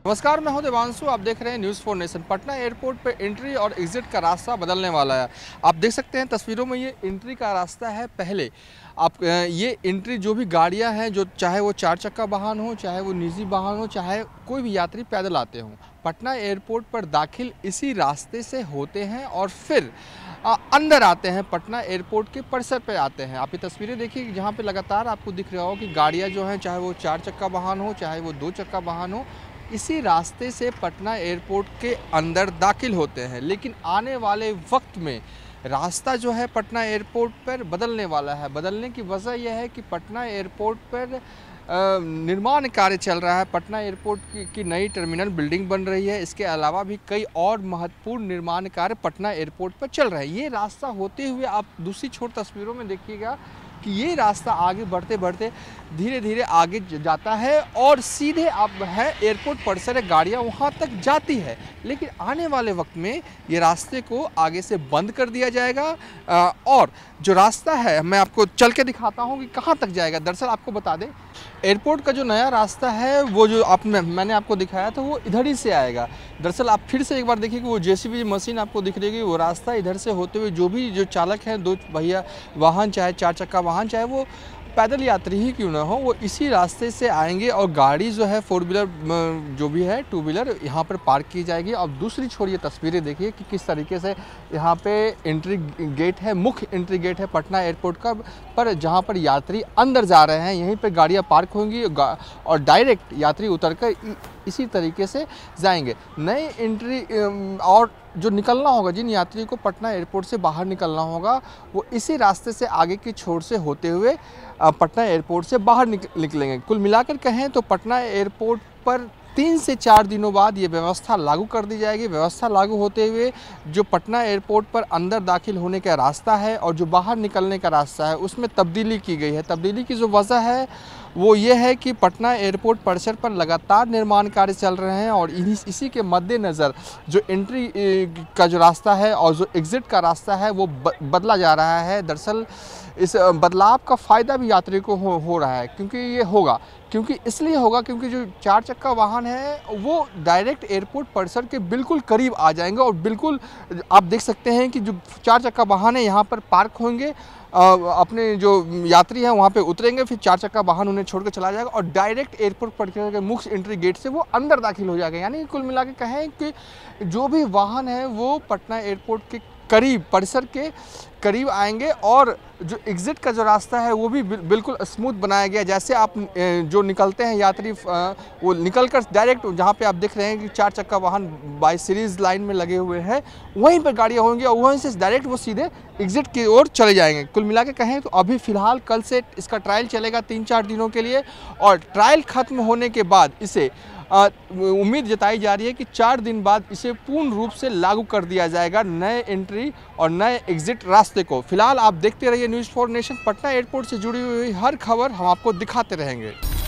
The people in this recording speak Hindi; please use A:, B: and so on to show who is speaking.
A: नमस्कार, मैं हूं देवांशु। आप देख रहे हैं न्यूज़ 4 नेशन। पटना एयरपोर्ट पर एंट्री और एग्जिट का रास्ता बदलने वाला है। आप देख सकते हैं तस्वीरों में, ये एंट्री का रास्ता है। पहले आप ये एंट्री जो भी गाड़ियां हैं, जो चाहे वो 4 चक्का वाहन हो, चाहे वो निजी वाहन हो, चाहे कोई भी यात्री पैदल आते हों, पटना एयरपोर्ट पर दाखिल इसी रास्ते से होते हैं और फिर अंदर आते हैं। पटना एयरपोर्ट के परिसर पे आते हैं। आप ये तस्वीरें देखिए, जहाँ पे लगातार आपको दिख रहा हो कि गाड़ियाँ जो हैं, चाहे वो 4 चक्का वाहन हो, चाहे वो 2 चक्का वाहन हो, इसी रास्ते से पटना एयरपोर्ट के अंदर दाखिल होते हैं। लेकिन आने वाले वक्त में रास्ता जो है पटना एयरपोर्ट पर बदलने वाला है। बदलने की वजह यह है कि पटना एयरपोर्ट पर निर्माण कार्य चल रहा है। पटना एयरपोर्ट की नई टर्मिनल बिल्डिंग बन रही है। इसके अलावा भी कई और महत्वपूर्ण निर्माण कार्य पटना एयरपोर्ट पर चल रहा है। ये रास्ता होते हुए आप दूसरी छोर तस्वीरों में देखिएगा कि ये रास्ता आगे बढ़ते बढ़ते धीरे धीरे आगे जाता है और सीधे अब है एयरपोर्ट परिसर है, गाड़ियाँ वहाँ तक जाती है। लेकिन आने वाले वक्त में ये रास्ते को आगे से बंद कर दिया जाएगा और जो रास्ता है मैं आपको चल के दिखाता हूँ कि कहाँ तक जाएगा। दरअसल आपको बता दें, एयरपोर्ट का जो नया रास्ता है वो जो मैंने आपको दिखाया था वो इधर ही से आएगा। दरअसल आप फिर से एक बार देखिए कि वो जेसीबी मशीन आपको दिख रही है, वो रास्ता इधर से होते हुए जो चालक हैं, 2 पहिया वाहन चाहे 4 चक्का वाहन, चाहे वो पैदल यात्री ही क्यों ना हो, वो इसी रास्ते से आएंगे और गाड़ी जो है 4 व्हीलर जो भी है 2 व्हीलर यहाँ पर पार्क की जाएगी। अब दूसरी छोर ये तस्वीरें देखिए कि किस तरीके से यहाँ पे एंट्री गेट है, मुख्य एंट्री गेट है पटना एयरपोर्ट का, पर जहाँ पर यात्री अंदर जा रहे हैं यहीं पर गाड़ियाँ पार्क होंगी और डायरेक्ट यात्री उतर कर इसी तरीके से जाएंगे। नई एंट्री और जो निकलना होगा, जिन यात्रियों को पटना एयरपोर्ट से बाहर निकलना होगा, वो इसी रास्ते से आगे की छोर से होते हुए पटना एयरपोर्ट से बाहर निकलेंगे। कुल मिलाकर कहें तो पटना एयरपोर्ट पर 3 से 4 दिनों बाद ये व्यवस्था लागू कर दी जाएगी। व्यवस्था लागू होते हुए जो पटना एयरपोर्ट पर अंदर दाखिल होने का रास्ता है और जो बाहर निकलने का रास्ता है उसमें तब्दीली की गई है। तब्दीली की जो वजह है वो ये है कि पटना एयरपोर्ट परिसर पर लगातार निर्माण कार्य चल रहे हैं और इसी के मद्देनज़र जो एंट्री का जो रास्ता है और जो एग्ज़िट का रास्ता है वो बदला जा रहा है। दरअसल इस बदलाव का फ़ायदा भी यात्री को हो रहा है, क्योंकि इसलिए होगा क्योंकि जो 4 चक्का वाहन है वो डायरेक्ट एयरपोर्ट परिसर के बिल्कुल करीब आ जाएंगे और बिल्कुल आप देख सकते हैं कि जो 4 चक्का वाहन है यहाँ पर पार्क होंगे, अपने जो यात्री हैं वहाँ पे उतरेंगे, फिर 4 चक्का वाहन उन्हें छोड़ कर चला जाएगा और डायरेक्ट एयरपोर्ट परिसर के मुख्य एंट्री गेट से वो अंदर दाखिल हो जाएगा। यानी कुल मिला के कहें कि जो भी वाहन है वो पटना एयरपोर्ट के करीब, परिसर के करीब आएंगे और जो एग्ज़िट का जो रास्ता है वो भी बिल्कुल स्मूथ बनाया गया। जैसे आप जो निकलते हैं यात्री, वो निकलकर डायरेक्ट जहाँ पे आप देख रहे हैं कि 4 चक्का वाहन बाई सीरीज़ लाइन में लगे हुए हैं, वहीं पर गाड़ियाँ होंगी और वहीं से डायरेक्ट वो सीधे एग्ज़िट की ओर चले जाएंगे। कुल मिला के कहें तो अभी फ़िलहाल कल से इसका ट्रायल चलेगा 3-4 दिनों के लिए और ट्रायल ख़त्म होने के बाद इसे उम्मीद जताई जा रही है कि 4 दिन बाद इसे पूर्ण रूप से लागू कर दिया जाएगा, नए एंट्री और नए एग्ज़िट रास्ते को। फिलहाल आप देखते रहिए न्यूज़ 4 नेशन। पटना एयरपोर्ट से जुड़ी हुई हर खबर हम आपको दिखाते रहेंगे।